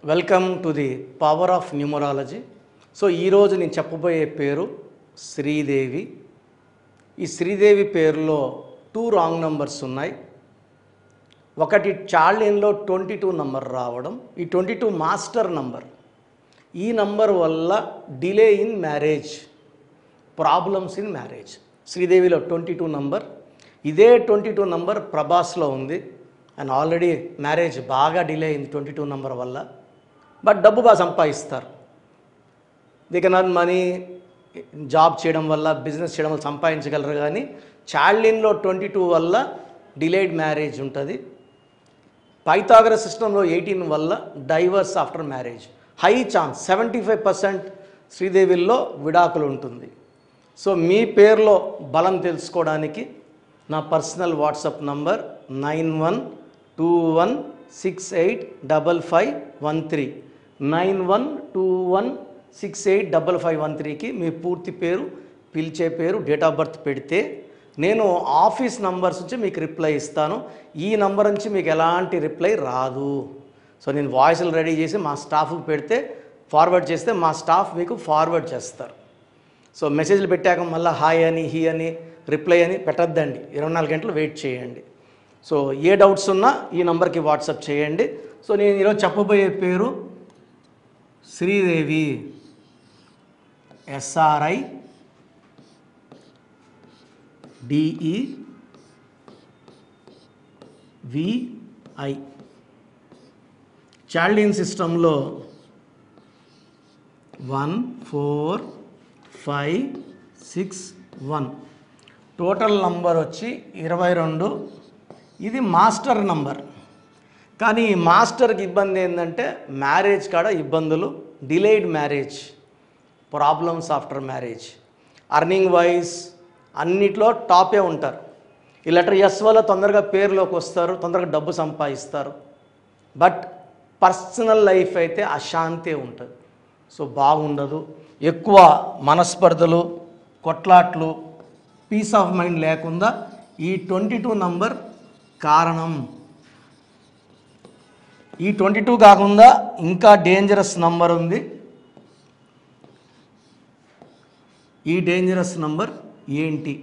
Welcome to the power of numerology. So ఈరోజు నేను చెప్పబోయే పేరు శ్రీదేవి. ఈ శ్రీదేవి పేరులో 2 రాంగ్ నంబర్స్ ఉన్నాయి. ఒకటి చార్లిన్లో 22 నంబర్ రావడం, ఈ 22 మాస్టర్ నంబర్. ఈ నంబర్ వల్ల delay in marriage, problems in marriage. శ్రీదేవిలో 22 నంబర్. ఇదే 22 నంబర్ ప్రభాస్లో ఉంది. అండ్ ఆల్రెడీ మ్యారేజ్ బాగా డిలే అయింది 22 నంబర్ వల్ల. బట్ డబ్బు బాగా సంపాదిస్తారు. They can earn money, job చేయడం వల్ల, బిజినెస్ చేయడం వల్ల సంపాదించగలరు. కానీ చార్లిన్లో 22 వల్ల డిలేడ్ మ్యారేజ్ ఉంటుంది. పైథాగరస్ సిస్టంలో 18 వల్ల divorce after marriage. High chance 75% శ్రీదేవిల్లో విడాకులు ఉంటుంది. సో మీ పేరులో బలం తెలుసుకోవడానికి నా పర్సనల్ వాట్సాప్ నంబర్ 9121685513 9121685513కి మీ పూర్తి పేరు, పిలిచే పేరు, డేట్ ఆఫ్ బర్త్ పెడితే నేను ఆఫీస్ నంబర్స్ నుంచి మీకు రిప్లై ఇస్తాను. ఈ నంబర్ నుంచి మీకు ఎలాంటి రిప్లై రాదు. సో నేను వాయిస్లు రెడీ చేసి మా స్టాఫ్కి పెడితే, ఫార్వర్డ్ చేస్తే మా స్టాఫ్ మీకు ఫార్వర్డ్ చేస్తారు. సో మెసేజ్లు పెట్టాక మళ్ళీ హాయ్ అని, హీ అని, రిప్లై అని పెట్టద్దండి. 24 గంటలు వెయిట్ చేయండి. సో ఏ డౌట్స్ ఉన్నా ఈ నంబర్కి వాట్సాప్ చేయండి. సో నేను ఈరోజు చెప్పబోయే పేరు శ్రీదేవి. SRIDEVI. చార్లిన్ సిస్టంలో 14561. టోటల్ నంబర్ వచ్చి 22. ఇది మాస్టర్ నంబర్. కానీ ఈ మాస్టర్కి ఇబ్బంది ఏంటంటే మ్యారేజ్ కాడ ఇబ్బందులు, delayed marriage, problems after marriage. Earning wise అన్నిట్లో టాపే ఉంటారు. ఈ లెటర్ ఎస్ వల్ల తొందరగా పేరులోకి వస్తారు, తొందరగా డబ్బు సంపాదిస్తారు. బట్ పర్సనల్ లైఫ్ అయితే అశాంతే ఉంటుంది. సో బాగుండదు. ఎక్కువ మనస్పర్ధలు, కొట్లాట్లు, పీస్ ఆఫ్ మైండ్ లేకుండా ఈ 22 నంబర్ కారణం. ఈ 22 కాకుండా ఇంకా డేంజరస్ నంబర్ ఉంది. ఈ డేంజరస్ నంబర్ ఏంటి?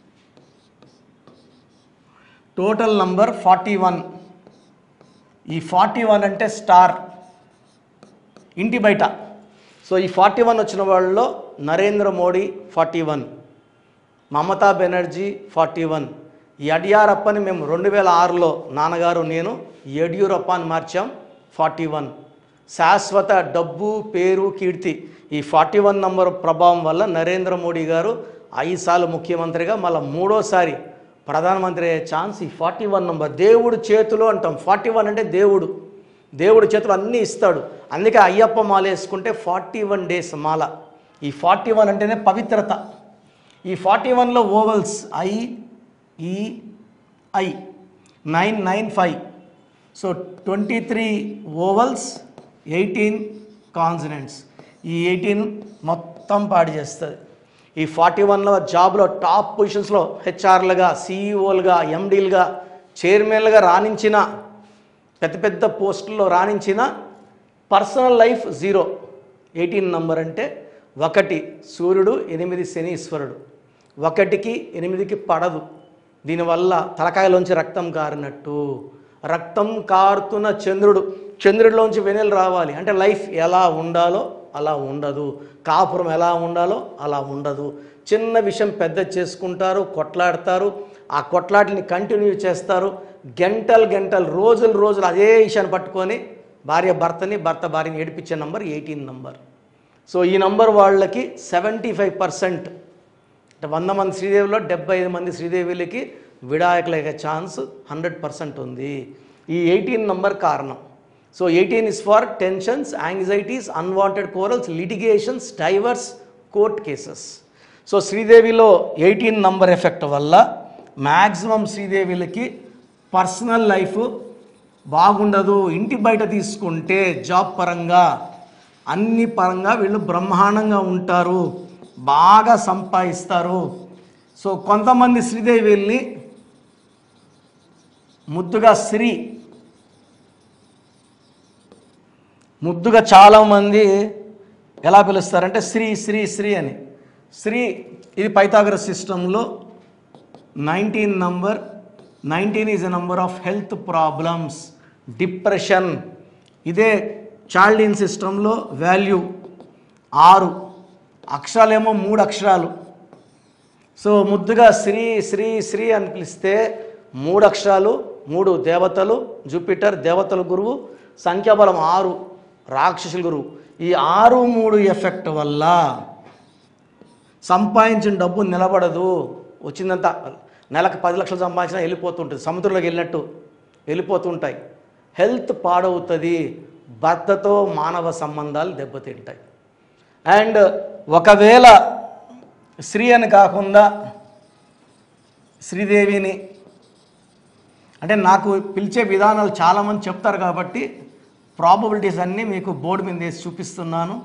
Total number 41. ఈ 41 అంటే స్టార్, ఇంటి బయట. సో ఈ 41 వచ్చిన వాళ్ళలో నరేంద్ర మోడీ 41, మమతా బెనర్జీ 41. యడ్యూరప్పని మేము 2006లో నాన్నగారు నేను యడ్యూరప్ప అని మార్చాం 41. శాశ్వత డబ్బు, పేరు, కీర్తి. ఈ 41 నంబర్ ప్రభావం వల్ల నరేంద్ర మోడీ గారు 5 సార్లు ముఖ్యమంత్రిగా, మళ్ళీ 3వసారి ప్రధానమంత్రి అయ్యే ఛాన్స్ ఈ 41 నంబర్. దేవుడు చేతిలో అంటాం. 41 అంటే దేవుడు, దేవుడి చేతులు అన్నీ ఇస్తాడు. అందుకే అయ్యప్ప మాల వేసుకుంటే 41 డేస్ మాల. ఈ 41 అంటేనే పవిత్రత. ఈ 41లో vowels IEI 995. So 23 vowels, 18 consonants. ఈ 18 మొత్తం పాడు చేస్తుంది. ఈ 41లో జాబ్లో టాప్ పొజిషన్స్లో హెచ్ఆర్లుగా, సిఈఓలుగా, ఎండీలుగా, చైర్మన్లుగా రాణించిన, పెద్ద పెద్ద పోస్టుల్లో రాణించిన, పర్సనల్ లైఫ్ 0. 18 నంబర్ అంటే 1 సూర్యుడు, 8 శనీశ్వరుడు. 1కి 8కి పడదు. దీనివల్ల తలకాయలోంచి రక్తం కారినట్టు. రక్తం కారుతున్న చంద్రుడిలోంచి వెన్నెలు రావాలి అంటే లైఫ్ ఎలా ఉండాలో అలా ఉండదు. కాపురం ఎలా ఉండాలో అలా ఉండదు. చిన్న విషయం పెద్ద చేసుకుంటారు, కొట్లాడతారు. ఆ కొట్లాటని కంటిన్యూ చేస్తారు. గంటలు, రోజులు అదే విషయాన్ని పట్టుకొని భార్య భర్తని, భర్త భార్యని ఏడిపించే నంబర్ 18 నంబర్. సో ఈ నంబర్ వాళ్ళకి 75%, అంటే 100 మంది శ్రీదేవిలో 75 మంది శ్రీదేవిలకి విడాకులయ్యే ఛాన్స్ 100% ఉంది. ఈ 18 నంబర్ కారణం. So 18 is for tensions, anxieties, unwanted quarrels, litigations, divorce, court cases. So శ్రీదేవిలో 18 నంబర్ ఎఫెక్ట్ వల్ల మ్యాక్సిమం శ్రీదేవిలకి పర్సనల్ లైఫ్ బాగుండదు. ఇంటి బయట తీసుకుంటే జాబ్ పరంగా, అన్ని పరంగా వీళ్ళు బ్రహ్మాండంగా ఉంటారు, బాగా సంపాదిస్తారు. సో కొంతమంది శ్రీదేవిల్ని ముద్దుగా శ్రీ ముద్దుగా చాలామంది ఎలా పిలుస్తారంటే శ్రీ శ్రీ శ్రీ అని. శ్రీ ఇది పైథాగరస్ సిస్టంలో 19 number. 19 is a number of health problems, depression. ఇదే చాల్డీన్ సిస్టంలో వాల్యూ 6, అక్షరాలేమో 3 అక్షరాలు. సో ముద్దుగా శ్రీ శ్రీ శ్రీ అని పిలిస్తే 3 అక్షరాలు, 3 దేవతలు, జూపిటర్ దేవతల గురువు, సంఖ్యాబలం 6 రాక్షసుల గురువు. ఈ 6, 3 ఎఫెక్ట్ వల్ల సంపాదించిన డబ్బు నిలబడదు. వచ్చిందంతా నెలకు 10 లక్షలు సంపాదించినా వెళ్ళిపోతుంటుంది, సముద్రంలోకి వెళ్ళినట్టు వెళ్ళిపోతుంటాయి. హెల్త్ పాడవుతుంది, భర్తతో మానవ సంబంధాలు దెబ్బతింటాయి. అండ్ ఒకవేళ శ్రీ అని కాకుండా శ్రీదేవిని అంటే నాకు పిలిచే విధానాలు చాలామంది చెప్తారు కాబట్టి ప్రాబబిలిటీస్ అన్నీ మీకు బోర్డు మీద వేసి చూపిస్తున్నాను.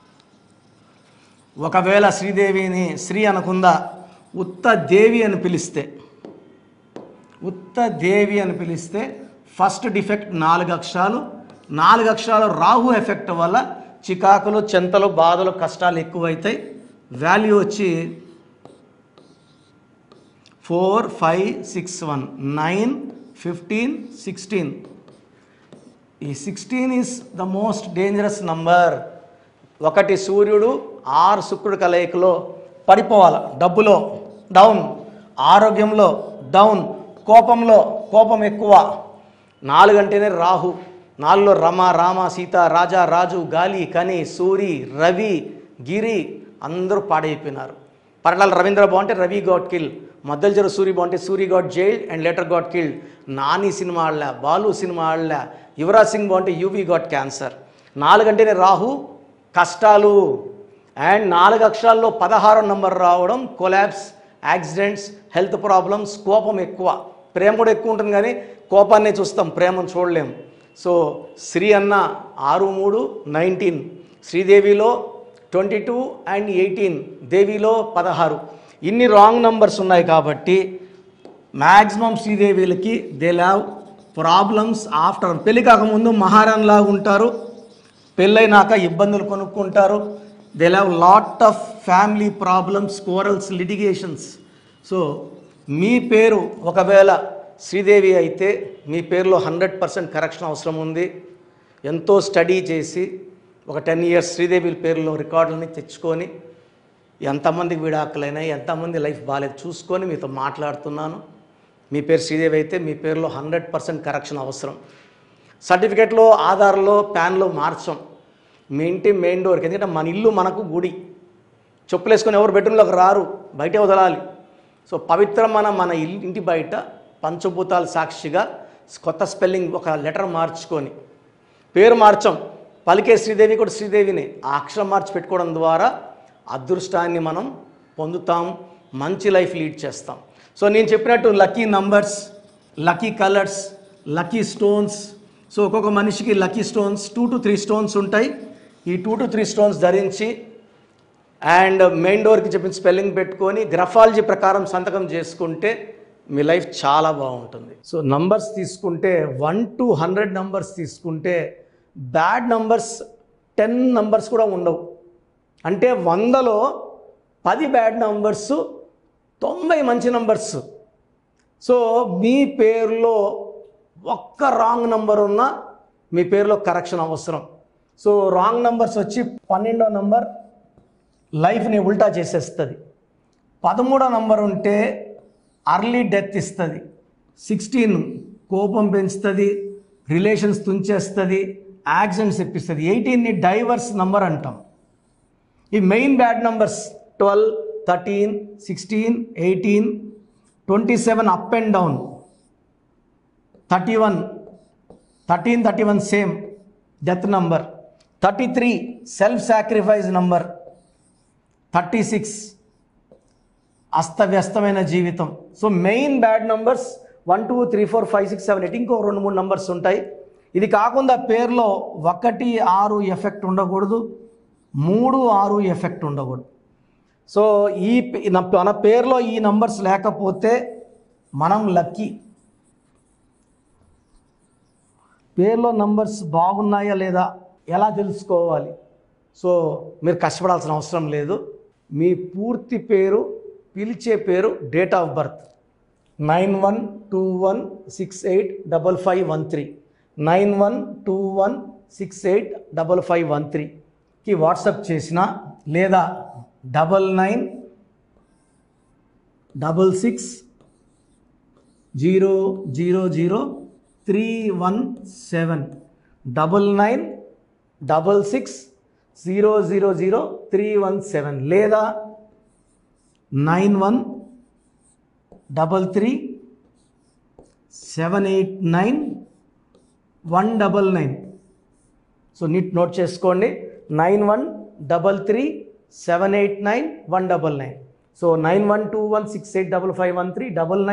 ఒకవేళ శ్రీదేవిని శ్రీ అనకుండా ఉత్త దేవి అని పిలిస్తే, ఉత్త దేవి అని పిలిస్తే ఫస్ట్ డిఫెక్ట్ 4 అక్షరాలు. 4 అక్షరాలు రాహు ఎఫెక్ట్ వల్ల చికాకులు, చెంతలు, బాధలు, కష్టాలు ఎక్కువైతాయి. వాల్యూ వచ్చి 4, 5, 6, 1, 9, 15, 16. ఈ 16 is the most dangerous number. 1 సూర్యుడు 6 శుక్రుడు కలయికలో పడిపోవాలి. డబ్బులో డౌన్, ఆరోగ్యంలో డౌన్, కోపంలో కోపం ఎక్కువ. 4 అంటేనే రాహు. 4లో రమ, రామ, సీత, రాజా, రాజు, గాలి, కని, సూరి, రవి, గిరి అందరూ పాడైపోయినారు. పరటాల రవీంద్ర బాగుంటే రవి గాట్ కిల్, మద్దెలచెరు సూరి బాగుంటే Suri got jailed and later got killed. Nani cinema ఆడలే, బాలు సినిమా ఆడలే, యువరాజ్ సింగ్ బాగుంటే యూవీ గాట్ క్యాన్సర్. 4 అంటేనే రాహు, కష్టాలు. అండ్ 4 అక్షరాల్లో 16వ నంబర్ రావడం కొలాబ్స్, యాక్సిడెంట్స్, హెల్త్ ప్రాబ్లమ్స్, కోపం ఎక్కువ. ప్రేమ కూడా ఎక్కువ ఉంటుంది కానీ కోపాన్నే చూస్తాం, ప్రేమను చూడలేము. సో శ్రీ అన్న 6, 3, 19. శ్రీదేవిలో 22 అండ్ 18, దేవిలో 16. ఇన్ని రాంగ్ నంబర్స్ ఉన్నాయి కాబట్టి మ్యాక్సిమం శ్రీదేవిలకి దే హ్యావ్ ప్రాబ్లమ్స్ ఆఫ్టర్. పెళ్ళి కాకముందు మహారాణిలాగా ఉంటారు, పెళ్ళైనాక ఇబ్బందులు కొనుక్కుంటారు. They have lot of family problems, quarrels, litigations. So మీ పేరు ఒకవేళ శ్రీదేవి అయితే మీ పేరులో 100% కరెక్షన్ అవసరం ఉంది. ఎంతో స్టడీ చేసి ఒక 10 years శ్రీదేవి పేరులో రికార్డులని తెచ్చుకొని ఎంతమందికి విడాకులైనా, ఎంతమంది లైఫ్ బాగాలేదు చూసుకొని మీతో మాట్లాడుతున్నాను. మీ పేరు శ్రీదేవి అయితే మీ పేరులో 100% కరెక్షన్ అవసరం. సర్టిఫికేట్లో, ఆధార్లో, ప్యాన్లో మార్చం. మీ ఇంటి మెయిన్ డోర్కి, ఎందుకంటే మన ఇల్లు మనకు గుడి. చెప్పులు వేసుకొని ఎవరు బెడ్రూమ్లోకి రారు, బయటే వదలాలి. సో పవిత్రమైన మన ఇంటి బయట పంచభూతాల సాక్షిగా కొత్త స్పెల్లింగ్ ఒక లెటర్ మార్చుకొని పేరు మార్చం. పలికే శ్రీదేవి కూడా శ్రీదేవిని ఆ అక్షరం మార్చి పెట్టుకోవడం ద్వారా అదృష్టాన్ని మనం పొందుతాం, మంచి లైఫ్ లీడ్ చేస్తాం. సో నేను చెప్పినట్టు lucky numbers, lucky colours, lucky stones. So ఒక్కొక్క మనిషికి లక్కీ స్టోన్స్ 2 to 3 స్టోన్స్ ఉంటాయి. ఈ 2 to 3 స్టోన్స్ ధరించి అండ్ మెయిన్ డోర్కి చెప్పిన స్పెల్లింగ్ పెట్టుకొని గ్రఫాలజీ ప్రకారం సంతకం చేసుకుంటే మీ లైఫ్ చాలా బాగుంటుంది. సో నంబర్స్ తీసుకుంటే 1 to 100 నంబర్స్ తీసుకుంటే బ్యాడ్ నంబర్స్ 10 నంబర్స్ కూడా ఉండవు. అంటే 100లో 10 బ్యాడ్ నంబర్స్, 90 మంచి నంబర్స్. సో మీ పేరులో ఒక్క రాంగ్ నంబర్ ఉన్నా మీ పేరులో కరెక్షన్ అవసరం. సో రాంగ్ నంబర్స్ వచ్చి 12వ నంబర్ లైఫ్ని ఉల్టా చేసేస్తుంది. 13వ నంబర్ ఉంటే అర్లీ డెత్ ఇస్తుంది. 16 కోపం పెంచుతుంది, రిలేషన్స్ తుంచేస్తుంది, యాక్సిడెంట్స్ ఇప్పిస్తుంది. 18ని డైవర్స్ నంబర్ అంటాం. ఈ main bad numbers 12, 13, 16, 18, 27 up and down, 31, 13, 31 same death number, 33 self sacrifice number, 36 అస్తవ్యస్తమైన జీవితం. సో మెయిన్ బ్యాడ్ నంబర్స్ 1, 2, 3, 4, 5, 6, 7, 8 ఇంకో 2, 3 నంబర్స్ ఉంటాయి. ఇది కాకుండా పేరులో 1, 6 ఎఫెక్ట్ ఉండకూడదు, 3, 6 ఎఫెక్ట్ ఉండకూడదు. సో మన పేరులో ఈ నంబర్స్ లేకపోతే మనం లక్కీ. పేరులో నంబర్స్ బాగున్నాయా లేదా ఎలా తెలుసుకోవాలి? సో మీరు కష్టపడాల్సిన అవసరం లేదు. మీ పూర్తి పేరు, పిలిచే పేరు, డేట్ ఆఫ్ బర్త్ 9121685513 9121685513కి వాట్సాప్ చేసిన లేదా 9966000317 9966000317 లేదా 9133789199. సో నోట్ చేసుకోండి, 9133789199. సో 9121685513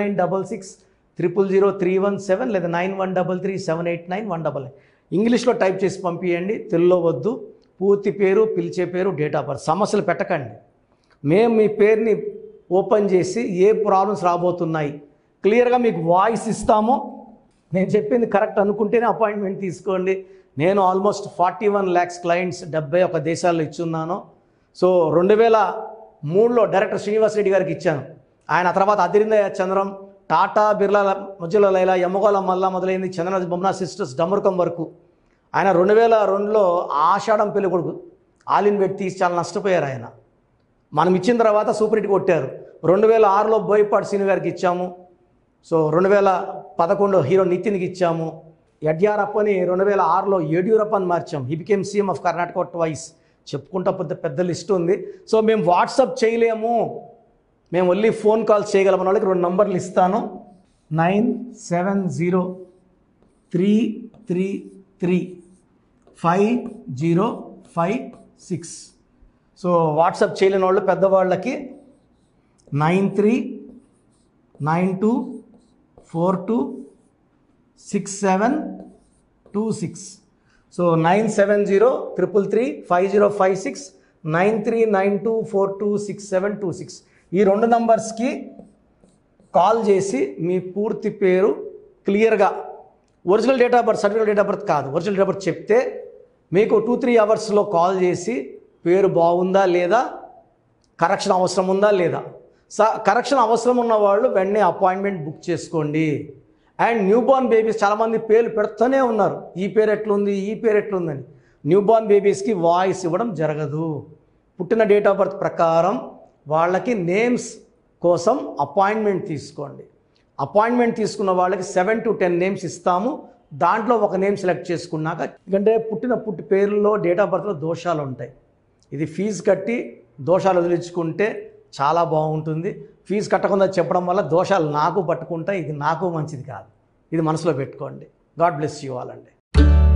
9966000317 లేదా 9133789199. ఇంగ్లీష్లో టైప్ చేసి పంపించండి, తెలుగులో వద్దు. పూర్తి పేరు, పిలిచే పేరు, డేట్ ఆఫ్ బర్త్. సమస్యలు పెట్టకండి. మేము మీ పేరుని ఓపెన్ చేసి ఏ ప్రాబ్లమ్స్ రాబోతున్నాయి క్లియర్గా మీకు వాయిస్ ఇస్తాము. నేను చెప్పింది కరెక్ట్ అనుకుంటేనే అపాయింట్మెంట్ తీసుకోండి. నేను ఆల్మోస్ట్ 41 lakhs క్లయింట్స్ 71 దేశాల్లో ఇచ్చున్నాను. సో 2003లో డైరెక్టర్ శ్రీనివాస్ రెడ్డి గారికి ఇచ్చాను. ఆయన తర్వాత అదిరిందయ్య చంద్రం, టాటా, బిర్లా, మధ్యలో లైలా, యమ్మగోళ మల్లా మొదలైంది, చంద్రరాజ్, బొమ్మనా సిస్టర్స్, డమరుకం వరకు. ఆయన 2002లో ఆషాఢం పెళ్లి కొడుకు ఆల్ ఇన్ వెట్ తీసి చాలా నష్టపోయారు ఆయన. మనం ఇచ్చిన తర్వాత సూపర్ హిట్ కొట్టారు. 2006లో బోయపాటి శ్రీను గారికి ఇచ్చాము. సో 2011 హీరో నితిన్కి ఇచ్చాము. యడ్యూరప్పని 2006లో యడ్యూరప్పని మార్చాం. He became CM of Karnataka twice. చెప్పుకుంటా పెద్ద లిస్ట్ ఉంది. సో మేము వాట్సాప్ చేయలేము, మేము ఓన్లీ ఫోన్ కాల్స్ చేయగలం వాళ్ళకి 2 నంబర్లు ఇస్తాను. 9703335056. సో వాట్సాప్ చేయలేని వాళ్ళు పెద్దవాళ్ళకి 9392426726. సో 9703335056 9392426726. ఈ 2 నంబర్స్కి కాల్ చేసి మీ పూర్తి పేరు క్లియర్గా, original date of birth, certificate date of birth కాదు, ఒరిజినల్ డేట్ ఆఫ్ బర్త్ చెప్తే మీకు 2-3 అవర్స్లో కాల్ చేసి పేరు బాగుందా లేదా, కరెక్షన్ అవసరం ఉందా లేదా. కరెక్షన్ అవసరం ఉన్న వాళ్ళు వెంటనే అపాయింట్మెంట్ బుక్ చేసుకోండి. అండ్ న్యూబార్న్ బేబీస్ చాలామంది పేర్లు పెడుతూనే ఉన్నారు, ఈ పేరు ఎట్లుంది, ఈ పేరు ఎట్లుందని. న్యూబార్న్ బేబీస్కి వాయిస్ ఇవ్వడం జరగదు. పుట్టిన డేట్ ఆఫ్ బర్త్ ప్రకారం వాళ్ళకి నేమ్స్ కోసం అపాయింట్మెంట్ తీసుకోండి. అపాయింట్మెంట్ తీసుకున్న వాళ్ళకి 7 to 10 నేమ్స్ ఇస్తాము. దాంట్లో ఒక నేమ్ సెలెక్ట్ చేసుకున్నాక, ఎందుకంటే పుట్టి పేర్లలో డేట్ ఆఫ్ బర్త్లో దోషాలు ఉంటాయి. ఇది ఫీజు కట్టి దోషాలు వదిలించుకుంటే చాలా బాగుంటుంది. ఫీజు కట్టకుండా చెప్పడం వల్ల దోషాలు నాకు పట్టుకుంటాయి. ఇది నాకు మంచిది కాదు. ఇది మనసులో పెట్టుకోండి. గాడ్ బ్లెస్ యూ ఆల్ అండి.